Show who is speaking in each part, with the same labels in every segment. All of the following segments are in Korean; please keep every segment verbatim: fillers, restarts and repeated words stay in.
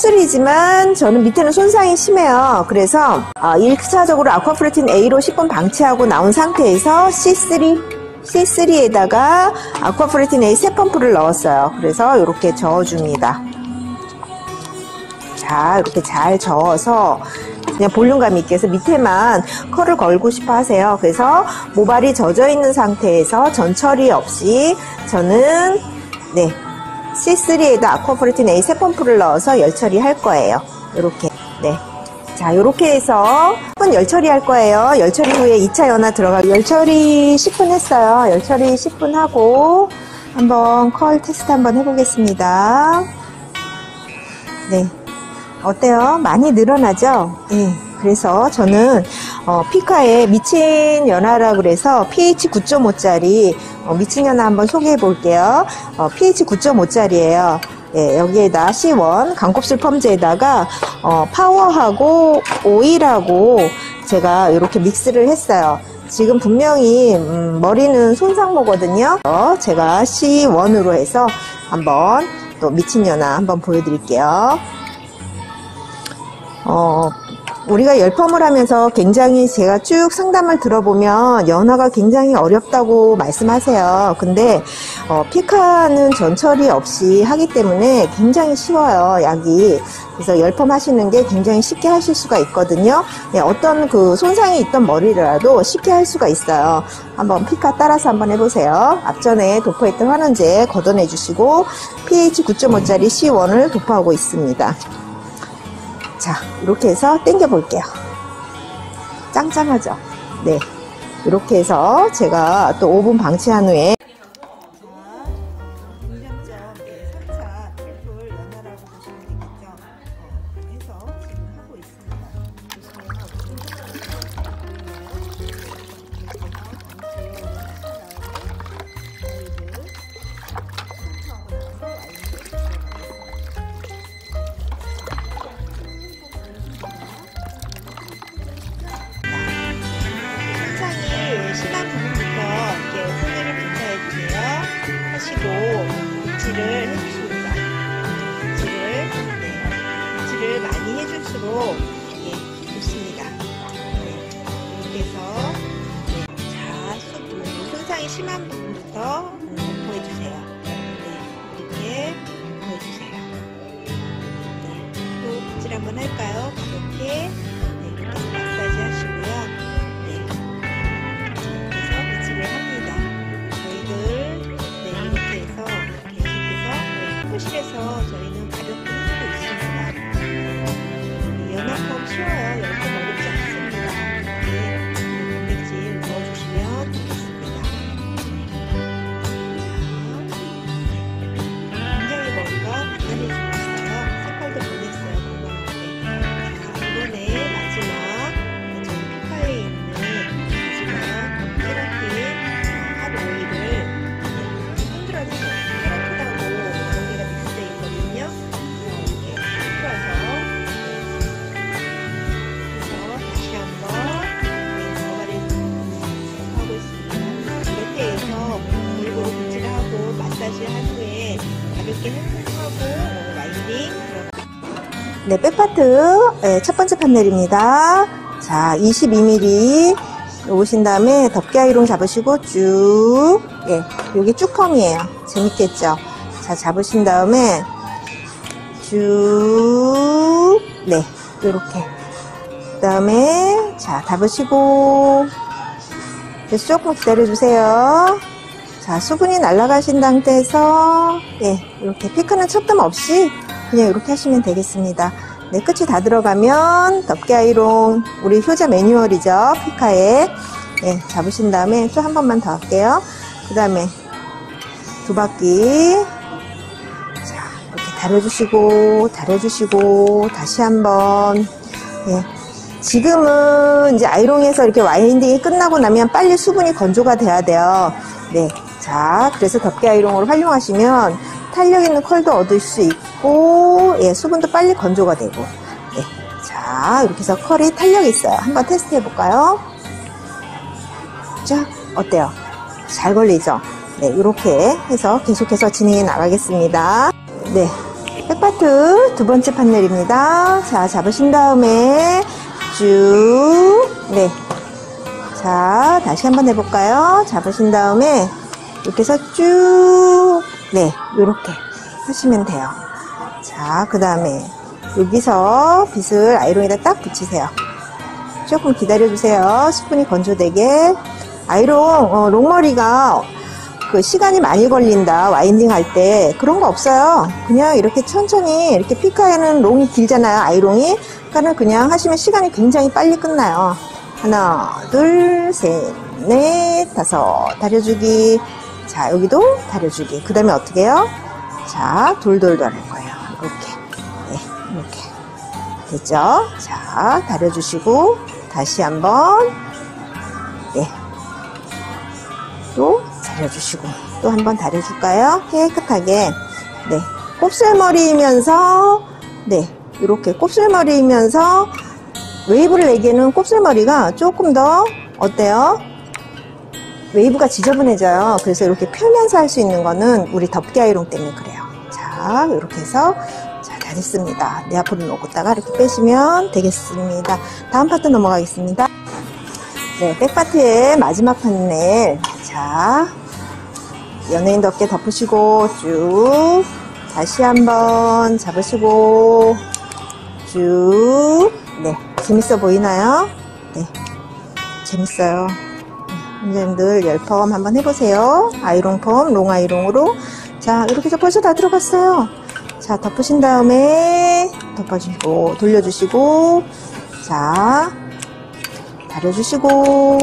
Speaker 1: 씨쓰리지만 저는 밑에는 손상이 심해요. 그래서 어, 일 차적으로 아쿠아프레틴 A로 십 분 방치하고 나온 상태에서 씨쓰리, 씨쓰리에다가 아쿠아프레틴 A 세 펌프를 넣었어요. 그래서 이렇게 저어줍니다. 자, 이렇게 잘 저어서 그냥 볼륨감 있게 해서 밑에만 컬을 걸고 싶어 하세요. 그래서 모발이 젖어 있는 상태에서 전처리 없이 저는 네 씨쓰리에다 아쿠아프레틴 A 세 펌프를 넣어서 열 처리 할 거예요. 이렇게 네. 자, 이렇게 해서 십 분 열 처리 할 거예요. 열 처리 후에 이 차 연화 들어가고 열 처리 십 분 했어요. 열 처리 십 분 하고 한번 컬 테스트 한번 해보겠습니다. 네. 어때요? 많이 늘어나죠? 예. 그래서 저는 어, 피카의 미친 연화라 그래서 피에이치 구 점 오짜리 어, 미친 연화 한번 소개해 볼게요. 어, 피에이치 구 점 오짜리예요. 예, 여기에다 씨 원 강곱슬 펌즈에다가 어, 파워하고 오일하고 제가 이렇게 믹스를 했어요. 지금 분명히 음, 머리는 손상모거든요. 어, 제가 씨 원으로 해서 한번 또 미친 연화 한번 보여드릴게요. 어, 우리가 열펌을 하면서 굉장히 제가 쭉 상담을 들어보면 연화가 굉장히 어렵다고 말씀하세요. 근데 어, 피카는 전처리 없이 하기 때문에 굉장히 쉬워요, 약이. 그래서 열펌 하시는 게 굉장히 쉽게 하실 수가 있거든요. 네, 어떤 그 손상이 있던 머리라도 쉽게 할 수가 있어요. 한번 피카 따라서 한번 해보세요. 앞전에 도포했던 환원제 걷어내 주시고 피에이치 구 점 오짜리 씨 원을 도포하고 있습니다. 자, 이렇게 해서 당겨 볼게요. 짱짱하죠? 네. 이렇게 해서 제가 또 오 분 방치한 후에 심한 부분부터 이렇게 손으로 교차해주세요. 하시고 빗질을 해주십니다. 빗질을, 네, 빗질을 많이 해줄수록 예, 좋습니다. 네, 이렇게 해서 네, 자, 수, 손상이 심한 부분부터 도포해주세요. 네, 이렇게 도포해주세요. 네, 또 빗질 한번 할까요? 이렇게 네, 이렇게 마사지 하시고요. 사무실에서 저희는 가볍게 해주고 있습니다. 연화펌 쉬워요. 열펌 어렵지 않습니다. 네, 단백질 넣어주시면 되겠습니다. 굉장히 머리가 단단해지고 있어요. 색깔도 보냈어요. 건강하게. 자, 이번에 마지막 저희 피카에 있는 마지막 케라틴 핫 오일을 흔들어주세요. 한 후에 가볍게 헹굼하고 라인딩 들어가. 네, 백파트 네, 첫 번째 판넬입니다. 자, 이십이 밀리미터 오신 다음에 덮개 아이롱 잡으시고 쭉, 예, 여기 쭉펌이에요. 재밌겠죠? 자, 잡으신 다음에 쭉, 네, 이렇게. 그 다음에 자, 잡으시고 조금 기다려주세요. 자, 수분이 날아가신 상태에서 네, 이렇게 피크는 척담 없이 그냥 이렇게 하시면 되겠습니다. 네, 끝이 다 들어가면 덮개 아이롱 우리 효자 매뉴얼이죠. 피카에 네, 잡으신 다음에 또 한 번만 더 할게요. 그 다음에 두 바퀴 자, 이렇게 다려주시고 다려주시고 다시 한번 네, 지금은 이제 아이롱에서 이렇게 와인딩이 끝나고 나면 빨리 수분이 건조가 돼야 돼요. 네. 자, 그래서 덮개 아이롱으로 활용하시면 탄력 있는 컬도 얻을 수 있고, 예, 수분도 빨리 건조가 되고, 예. 자, 이렇게 해서 컬이 탄력 있어요. 한번 테스트 해볼까요? 자, 어때요? 잘 걸리죠? 네, 이렇게 해서 계속해서 진행해 나가겠습니다. 네. 백파트 두 번째 판넬입니다. 자, 잡으신 다음에 쭉, 네. 자, 다시 한번 해볼까요? 잡으신 다음에 이렇게 해서 쭉, 네, 요렇게 하시면 돼요. 자, 그 다음에 여기서 빗을 아이롱에다 딱 붙이세요. 조금 기다려주세요. 스푼이 건조되게. 아이롱, 어, 롱머리가 그 시간이 많이 걸린다, 와인딩 할 때. 그런 거 없어요. 그냥 이렇게 천천히, 이렇게 피카에는 롱이 길잖아요, 아이롱이. 그러니까는 그냥 하시면 시간이 굉장히 빨리 끝나요. 하나, 둘, 셋, 넷, 다섯. 다려주기. 자, 여기도 다려주기. 그 다음에 어떻게 해요? 자, 돌돌돌 할 거예요. 이렇게. 네, 이렇게. 됐죠? 자, 다려주시고, 다시 한번. 네. 또, 다려주시고. 또 한번 다려줄까요? 깨끗하게. 네. 곱슬머리이면서, 네. 이렇게 곱슬머리이면서, 웨이브를 내기에는 곱슬머리가 조금 더, 어때요? 웨이브가 지저분해져요. 그래서 이렇게 펴면서 할 수 있는 거는 우리 덮개 아이롱 때문에 그래요. 자, 이렇게 해서, 자, 다 됐습니다. 내 앞으로 놓고다가 이렇게 빼시면 되겠습니다. 다음 파트 넘어가겠습니다. 네, 백파트의 마지막 판넬. 자, 연예인 덮개 덮으시고, 쭉, 다시 한번 잡으시고, 쭉, 네, 재밌어 보이나요? 네, 재밌어요. 선생님들 열펌 한번 해보세요. 아이롱 펌, 롱 아이롱으로. 자, 이렇게 해서 벌써 다 들어갔어요. 자, 덮으신 다음에 덮어주시고, 돌려주시고, 자, 다려주시고,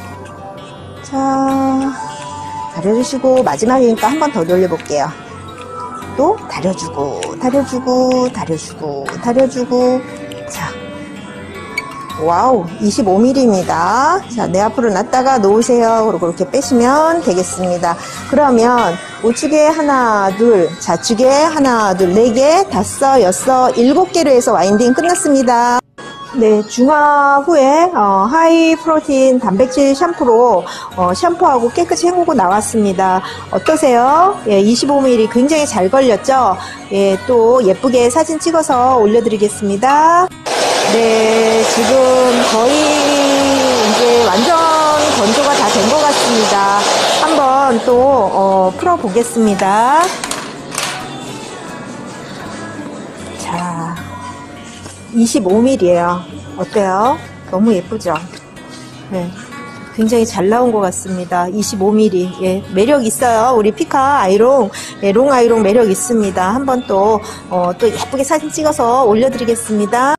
Speaker 1: 자, 다려주시고, 마지막이니까 한 번 더 돌려볼게요. 또 다려주고, 다려주고, 다려주고, 다려주고. 자, 와우, 이십오 밀리미터입니다. 자, 내 앞으로 놨다가 놓으세요. 그리고 이렇게 빼시면 되겠습니다. 그러면 우측에 하나, 둘, 좌측에 하나, 둘, 네 개, 다섯, 여섯, 일곱 개로 해서 와인딩 끝났습니다. 네, 중화 후에 어, 하이 프로틴 단백질 샴푸로 어, 샴푸하고 깨끗이 헹구고 나왔습니다. 어떠세요? 예, 이십오 밀리미터 굉장히 잘 걸렸죠? 예, 또 예쁘게 사진 찍어서 올려드리겠습니다. 네, 지금 거의 이제 완전 건조가 다 된 것 같습니다. 한번 또 어, 풀어 보겠습니다. 자, 이십오 밀리미터예요. 어때요? 너무 예쁘죠? 네, 굉장히 잘 나온 것 같습니다. 이십오 밀리미터. 예, 매력 있어요. 우리 피카 아이롱, 예, 롱 아이롱 매력 있습니다. 한번 또, 어, 또 예쁘게 사진 찍어서 올려드리겠습니다.